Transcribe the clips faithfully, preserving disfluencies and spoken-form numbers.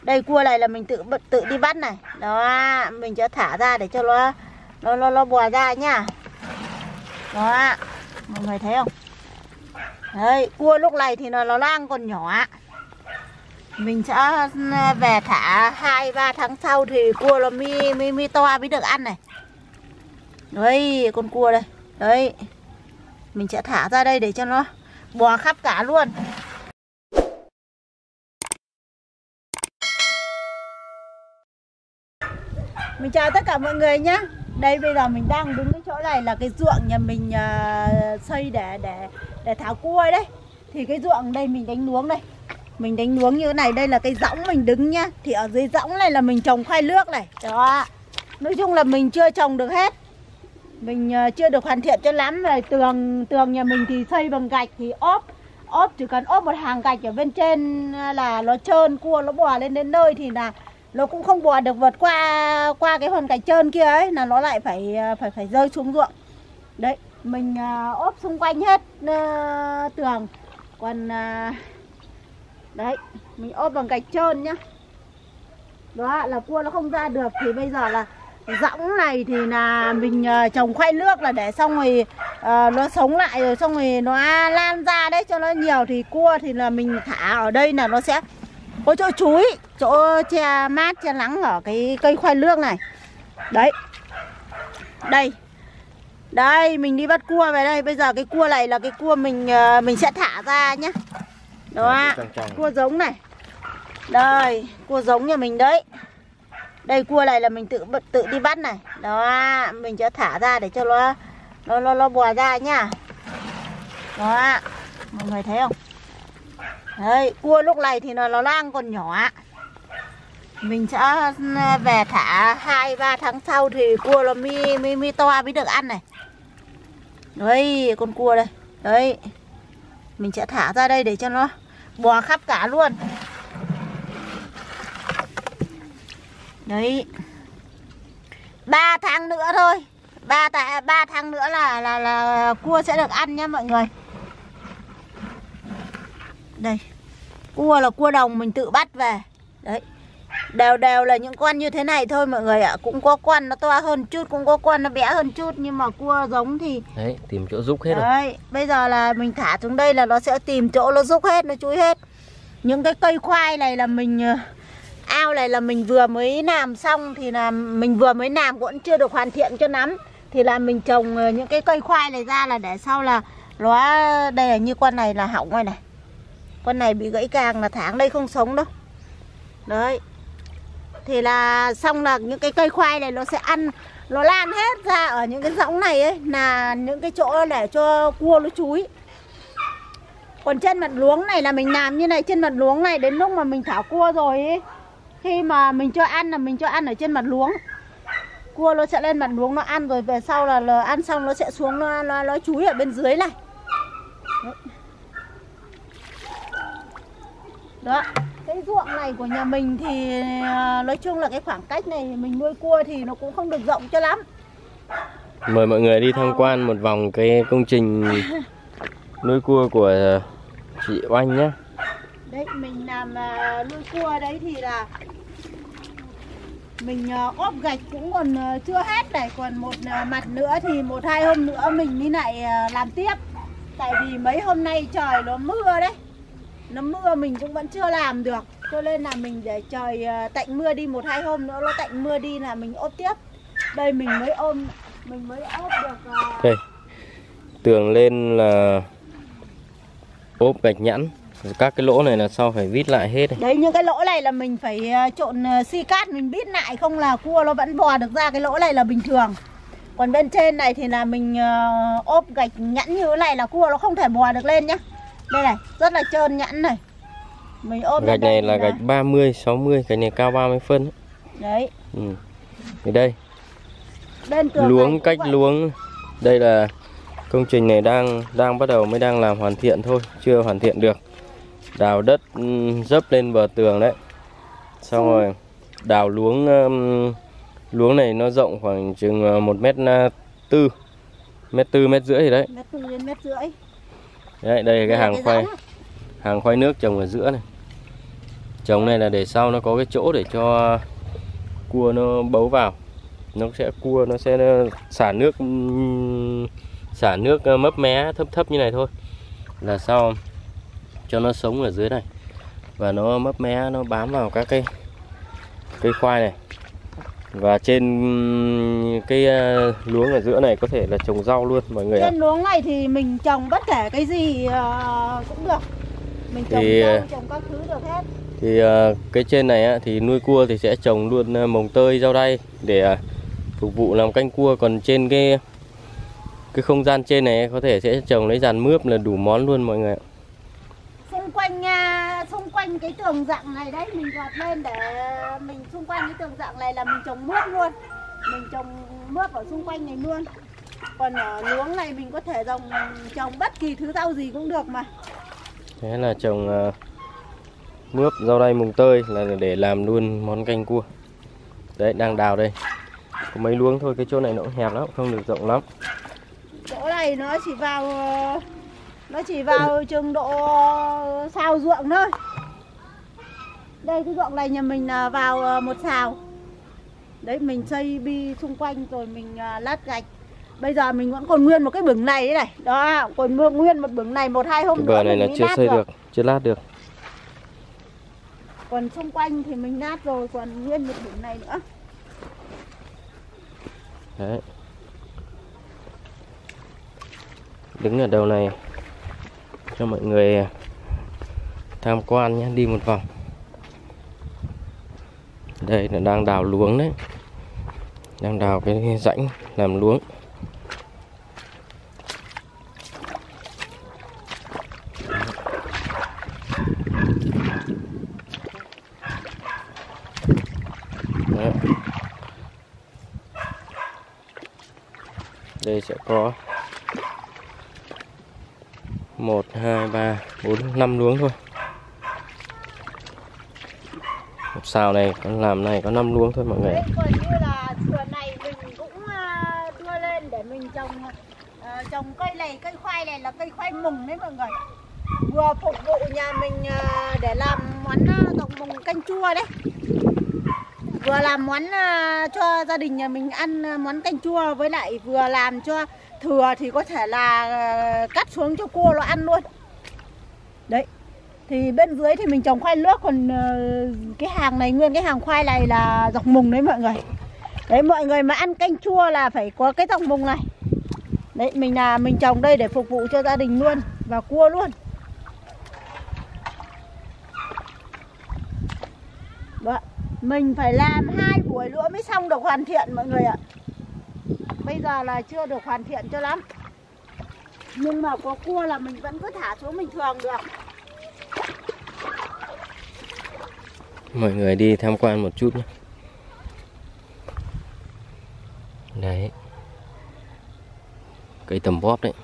Đây cua này là mình tự tự đi bắt này. Đó, mình sẽ thả ra để cho nó nó nó, nó bò ra nhá. Đó, mọi người thấy không? Đấy, cua lúc này thì nó nó đang còn nhỏ. Mình sẽ về thả hai ba tháng sau thì cua nó mi mi mi to mới được ăn này. Đấy, con cua đây. Đấy. Mình sẽ thả ra đây để cho nó bò khắp cả luôn. Mình chào tất cả mọi người nhé. Đây bây giờ mình đang đứng cái chỗ này là cái ruộng nhà mình uh, xây để để để thả cua đấy. Thì cái ruộng đây mình đánh luống đây. Mình đánh luống như thế này, đây là cái võng mình đứng nhá. Thì ở dưới võng này là mình trồng khoai nước này. Đó. Nói chung là mình chưa trồng được hết. Mình uh, chưa được hoàn thiện cho lắm. Rồi tường tường nhà mình thì xây bằng gạch thì ốp. Ốp chỉ cần ốp một hàng gạch ở bên trên là nó trơn, cua nó bò lên đến nơi thì là nó cũng không bò được vượt qua qua cái hòn gạch trơn kia ấy, là nó lại phải phải phải rơi xuống ruộng. Đấy, mình uh, ốp xung quanh hết uh, tường. Còn uh, đấy, mình ốp bằng gạch trơn nhá. Đó là cua nó không ra được. Thì bây giờ là võng này thì là mình uh, trồng khoai nước là để xong rồi uh, nó sống lại rồi xong rồi nó lan ra đấy cho nó nhiều. Thì cua thì là mình thả ở đây là nó sẽ có chỗ chuối, chỗ che mát, che nắng ở cái cây khoai nước này. Đấy. Đây. Đây, mình đi bắt cua về đây. Bây giờ cái cua này là cái cua mình mình sẽ thả ra nhá. Đó, cua giống này. Đây, cua giống nhà mình đấy. Đây cua này là mình tự tự đi bắt này. Đó, mình sẽ thả ra để cho nó nó nó, nó bò ra nhá. Đó. Mọi người thấy không? Đấy, cua lúc này thì nó nó đang còn nhỏ. Mình sẽ về thả hai ba tháng sau thì cua nó mi mi mi to mới được ăn này. Đấy, con cua đây. Đấy. Mình sẽ thả ra đây để cho nó bò khắp cả luôn. Đấy. ba tháng nữa thôi. ba tại ba tháng nữa là là là cua sẽ được ăn nhá mọi người. Đây. Cua là cua đồng mình tự bắt về. Đấy. Đều đều là những con như thế này thôi mọi người ạ. Cũng có con nó to hơn chút, cũng có con nó bé hơn chút. Nhưng mà cua giống thì đấy, tìm chỗ rúc hết rồi. Đấy, bây giờ là mình thả xuống đây là nó sẽ tìm chỗ nó rúc hết, nó chui hết. Những cái cây khoai này là mình ao này là mình vừa mới làm xong. Thì là mình vừa mới làm cũng chưa được hoàn thiện cho lắm. Thì là mình trồng những cái cây khoai này ra là để sau là nó, đây là như con này là hỏng rồi này. Con này bị gãy càng là tháng đây không sống đâu. Đấy. Thì là xong là những cái cây khoai này nó sẽ ăn, nó lan hết ra ở những cái võng này ấy. Là những cái chỗ để cho cua nó chúi. Còn trên mặt luống này là mình làm như này. Trên mặt luống này đến lúc mà mình thả cua rồi ấy, khi mà mình cho ăn là mình cho ăn ở trên mặt luống. Cua nó sẽ lên mặt luống nó ăn rồi về sau là, là ăn xong nó sẽ xuống nó, nó, nó chúi ở bên dưới này. Đấy. Đó, cái ruộng này của nhà mình thì nói chung là cái khoảng cách này mình nuôi cua thì nó cũng không được rộng cho lắm. Mời mọi người đi tham quan một vòng cái công trình nuôi cua của chị Oanh nhé. Đấy, mình làm uh, nuôi cua đấy thì là mình uh, ốp gạch cũng còn uh, chưa hết này. Còn một uh, mặt nữa thì một hai hôm nữa mình mới lại uh, làm tiếp. Tại vì mấy hôm nay trời nó mưa đấy. Nó mưa mình cũng vẫn chưa làm được. Cho nên là mình để trời uh, tạnh mưa đi một hai hôm nữa nó tạnh mưa đi là mình ốp tiếp. Đây mình mới ôm, mình mới ốp được uh... đây. Tường lên là ốp gạch nhẵn. Các cái lỗ này là sau phải vít lại hết. Đấy, những cái lỗ này là mình phải trộn xi cát mình vít lại, không là cua nó vẫn bò được ra cái lỗ này là bình thường. Còn bên trên này thì là mình ốp gạch nhẵn như thế này là cua nó không thể bò được lên nhá. Đây này, rất là trơn nhẵn này. Mình ốp gạch này là, là gạch ba mươi, sáu mươi, cái này cao ba mươi phân. Đấy. Ừ. Thì đây. Bên tường luống cách vậy. Luống đây là công trình này đang đang bắt đầu mới đang làm hoàn thiện thôi, chưa hoàn thiện được. Đào đất dấp lên bờ tường đấy. Xong ừ. rồi đào luống um, luống này nó rộng khoảng chừng một mét tư, mét tư mét rưỡi gì đấy. Mét tư đến mét rưỡi. Đấy, đây là cái hàng khoai, hàng khoai nước trồng ở giữa này. Trồng này là để sau nó có cái chỗ để cho cua nó bấu vào, nó sẽ cua nó sẽ xả nước xả nước mấp mé thấp thấp như này thôi, là sau cho nó sống ở dưới này và nó mấp mé nó bám vào các cái cây khoai này. Và trên cái luống ở giữa này có thể là trồng rau luôn mọi người ạ. Trên luống này thì mình trồng bất kể cái gì cũng được, mình trồng thì, rau, trồng các thứ được hết. Thì cái trên này á, thì nuôi cua thì sẽ trồng luôn mồng tơi, rau đay để phục vụ làm canh cua. Còn trên cái cái không gian trên này có thể sẽ trồng lấy dàn mướp là đủ món luôn mọi người ạ. Xung quanh xung quanh cái tường rặng này đấy, mình gọt lên để mình xung quanh cái tường rặng này là mình trồng mướp luôn, mình trồng mướp ở xung quanh này luôn. Còn ở luống này mình có thể trồng trồng bất kỳ thứ rau gì cũng được mà. Thế là trồng uh, mướp, rau đay, mùng tơi là để làm luôn món canh cua. Đấy, đang đào đây. Có mấy luống thôi, cái chỗ này nó cũng hẹp lắm, không được rộng lắm. Chỗ này nó chỉ vào nó chỉ vào chừng độ xào ruộng thôi. Đây cái ruộng này nhà mình là vào một xào. Đấy, mình xây bi xung quanh rồi mình lát gạch. Bây giờ mình vẫn còn nguyên một cái bửng này đấy này. Đó, còn nguyên một bửng này, một hai hôm cái nữa bờ này là chưa xây được. được, chưa lát được. Còn xung quanh thì mình lát rồi, còn nguyên một bửng này nữa. Đấy. Đứng ở đầu này cho mọi người tham quan nhé, đi một vòng. Đây là đang đào luống đấy, đang đào cái rãnh làm luống. Đấy. Đây sẽ có một, hai, ba, bốn, năm luống thôi. Một xào này con làm này có năm luống thôi mọi người. Đấy, còn như là sườn này mình cũng đưa lên để mình trồng uh, trồng cây này, cây khoai này là cây khoai mùng đấy mọi người. Vừa phục vụ nhà mình uh, để làm món uh, tộc mùng canh chua đấy. Vừa làm món uh, cho gia đình nhà mình ăn uh, món canh chua, với lại vừa làm cho thừa thì có thể là uh, cắt xuống cho cua nó ăn luôn. Đấy. Thì bên dưới thì mình trồng khoai nước, còn uh, cái hàng này, nguyên cái hàng khoai này là dọc mùng đấy mọi người. Đấy, mọi người mà ăn canh chua là phải có cái dọc mùng này. Đấy, mình là mình trồng đây để phục vụ cho gia đình luôn và cua luôn. Đó. Mình phải làm hai buổi nữa mới xong được hoàn thiện mọi người ạ. Bây giờ là chưa được hoàn thiện cho lắm. Nhưng mà có cua là mình vẫn cứ thả xuống bình thường được. Mọi người đi tham quan một chút nhé. Đấy, cây tầm bóp đấy.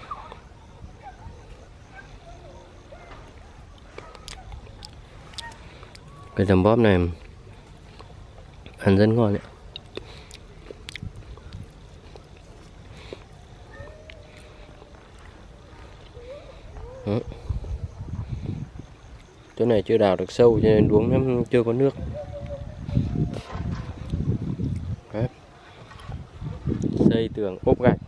Cây tầm bóp này ăn rất ngon đấy. Đó. Chỗ này chưa đào được sâu cho nên luống nó chưa có nước. Đấy. Xây tường ốp gạch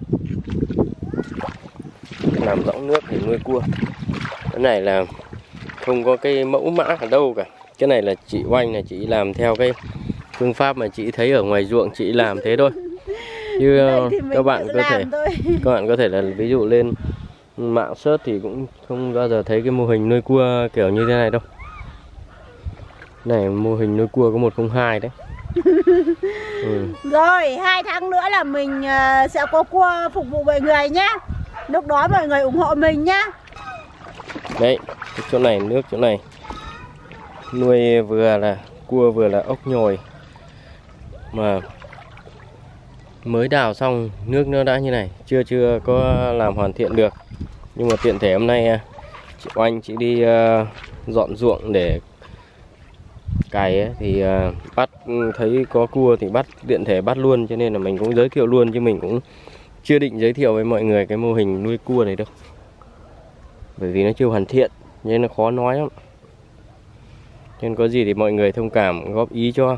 làm rõng nước để nuôi cua. Cái này là không có cái mẫu mã ở đâu cả. Cái này là chị Oanh này, chị làm theo cái phương pháp mà chị thấy ở ngoài ruộng, chị làm thế thôi. Như các bạn có thể các bạn có thể là ví dụ lên mạng search thì cũng không bao giờ thấy cái mô hình nuôi cua kiểu như thế này đâu. Này mô hình nuôi cua có một không hai đấy. Ừ. Rồi hai tháng nữa là mình sẽ có cua phục vụ mọi người nhá. Lúc đó mọi người ủng hộ mình nhá. Đấy, cái chỗ này nước chỗ này nuôi vừa là cua vừa là ốc nhồi, mà mới đào xong nước nó đã như này, chưa chưa có làm hoàn thiện được. Nhưng mà tiện thể hôm nay chị Oanh chị đi uh, dọn ruộng để cày ấy, thì uh, bắt thấy có cua thì bắt tiện thể bắt luôn, cho nên là mình cũng giới thiệu luôn, chứ mình cũng chưa định giới thiệu với mọi người cái mô hình nuôi cua này đâu, bởi vì nó chưa hoàn thiện nên nó khó nói lắm. Nên có gì thì mọi người thông cảm góp ý cho.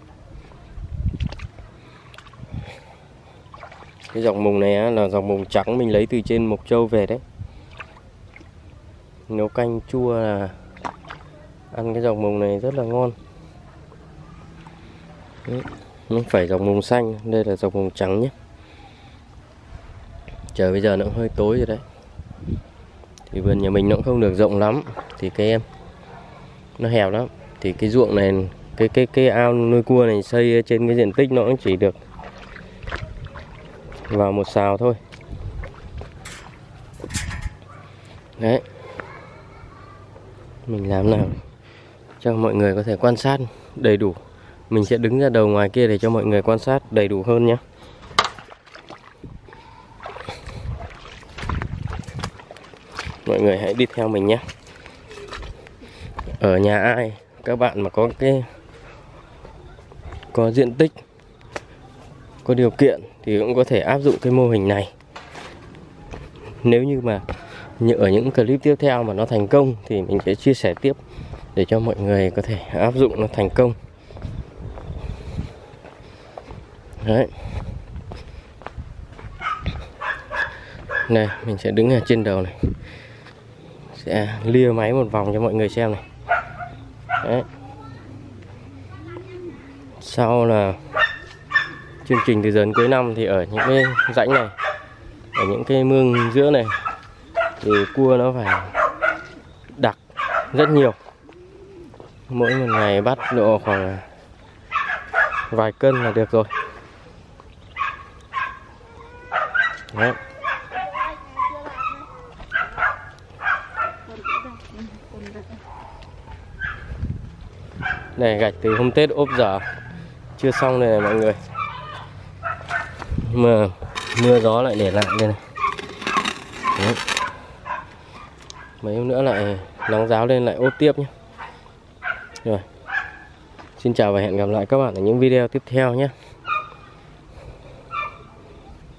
Cái dòng mùng này á, là dòng mùng trắng mình lấy từ trên Mộc Châu về đấy. Nấu canh chua là ăn cái dòng mùng này rất là ngon. Đấy, không phải dòng mùng xanh, đây là dòng mùng trắng nhé. Trời bây giờ nó cũng hơi tối rồi đấy. Thì vườn nhà mình nó cũng không được rộng lắm, thì cái em nó hẹp lắm. Thì cái ruộng này, cái cái cái ao nuôi cua này xây trên cái diện tích nó cũng chỉ được vào một sào thôi. Đấy, mình làm nào cho mọi người có thể quan sát đầy đủ. Mình sẽ đứng ra đầu ngoài kia để cho mọi người quan sát đầy đủ hơn nhé. Mọi người hãy đi theo mình nhé. Ở nhà ai các bạn mà có cái có diện tích, có điều kiện thì cũng có thể áp dụng cái mô hình này. Nếu như mà như ở những clip tiếp theo mà nó thành công thì mình sẽ chia sẻ tiếp để cho mọi người có thể áp dụng nó thành công. Đấy. Này, mình sẽ đứng ở trên đầu này, sẽ lia máy một vòng cho mọi người xem này. Đấy. Sau là chương trình từ giờ đến cuối năm thì ở những cái rãnh này, ở những cái mương giữa này thì cua nó phải đặc rất nhiều. Mỗi một ngày bắt độ khoảng vài cân là được rồi. Đấy. Này gạch từ hôm Tết ốp dở chưa xong đây này mọi người, mà mưa gió lại để lại đây này. Đấy. Mấy hôm nữa lại nắng ráo lên lại ốp tiếp nhé. Rồi, xin chào và hẹn gặp lại các bạn ở những video tiếp theo nhé.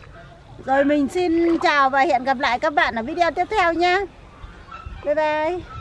Rồi mình xin chào và hẹn gặp lại các bạn ở video tiếp theo nhé. Bye bye.